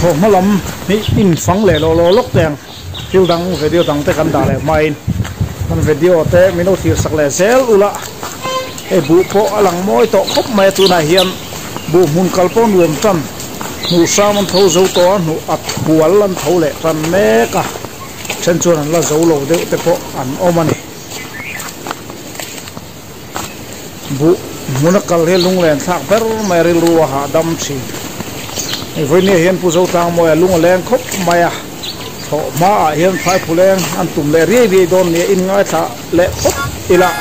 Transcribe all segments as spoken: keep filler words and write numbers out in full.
อมาล้ำนี่อินฟังเลยโลโลลกแดงฟิวดังวิดีโอดังเตะกันด่าเลยไม่มันวิดีโอเตะไม่โน้ตสักเลยเซลอุละไอ้บุปผาหลังมอยโตคบไม่ตัวนาเฮียนบุมุนกัลปอนรวมจันหนูสามันเท่าเจ้าตัวหนูอัดหัวลันเท่าเลยรันเมกะเช่นชวนละเจ้าโลเดเตะพออันอมันบุมุนกัลเฮลุงแลนทักเปอร์ไม่รู้ว่าหาดำชีไอ้คนนี้เห็นผู้เจ้าทางมวยลุงแรงคบไม่อะโถมาเห็นไฟผู้แรงอันตุ่มเลยเรียบโดนเนี่ยอินง่ายท่าเละคบอีละ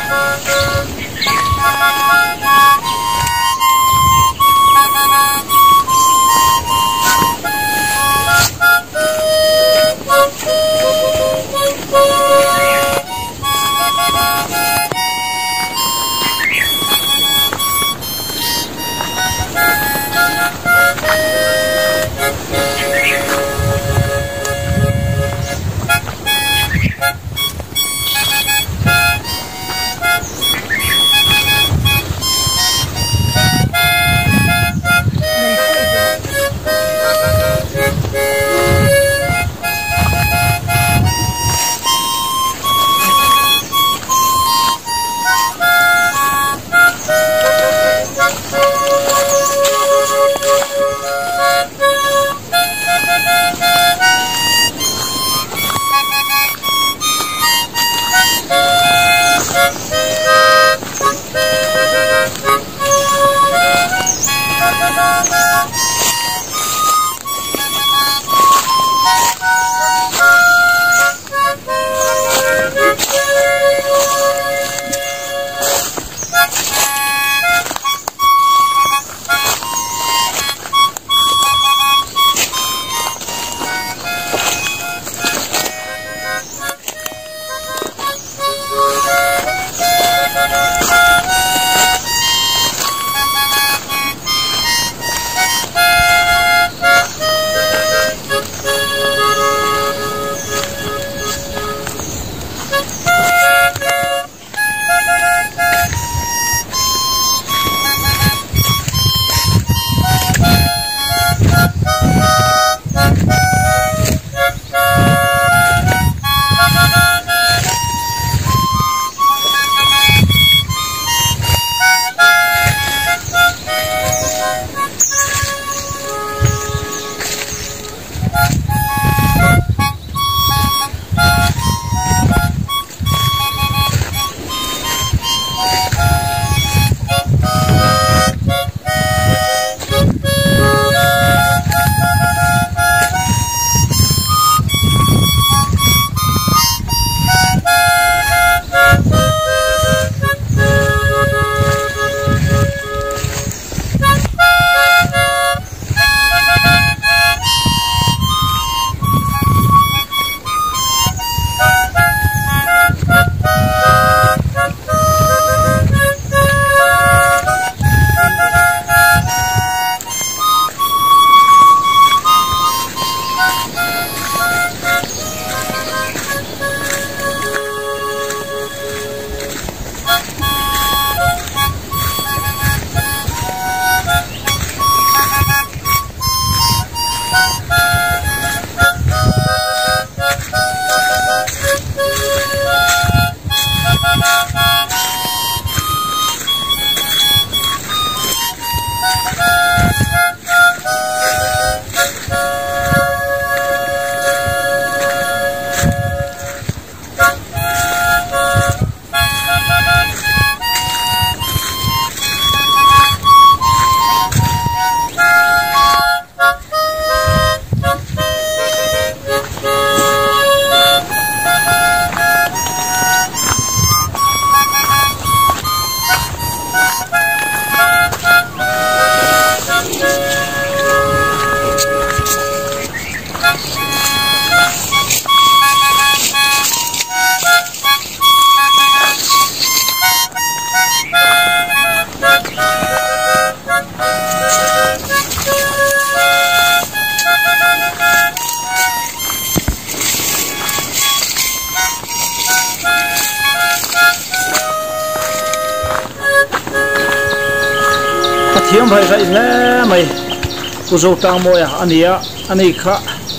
เทียมไปใส่แน่ไหม ku zo tang mo ya ania ani kha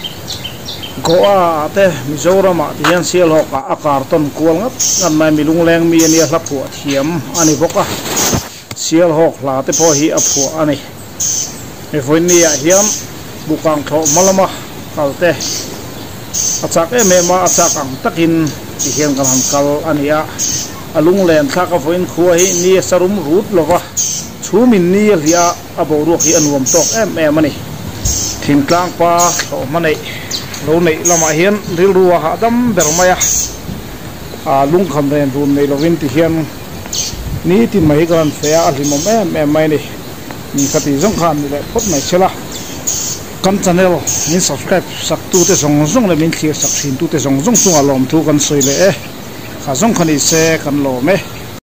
goa te Mizoram a tian sial ho ka akarton kual ngat ngan mai milung leng mi ania hla phu thiam ani boka sial ho hla te pho hi a phu ani e voini ya hiam bukang tho malama kalte achak e me ma achak ang takin ti hian kan han kal ania alung len thak a voin khuwa hi ni sarum rut lova chumin ni ria abo ru hi anuam tok em em ani thim tlang pa tho manei lo nei lama hian ril ruwa ha dam bermaya a lung kham ren run nei lovin ti hian ni tin mai kan fea a hlimom em em mai ni ni khati jong khan ni le phot mai chela kan channel ni subscribe sak tu te song song le min clear sak sin tu te song song tu alom thu kan soi le e kha song khani se kan lo me